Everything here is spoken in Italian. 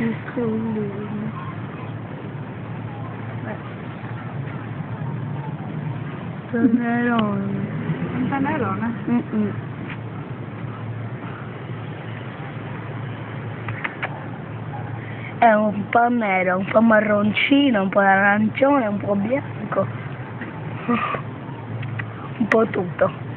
Panerone. Un panerone? È un po' nero, un po' marroncino, un po' arancione, un po' bianco. Un po' tutto.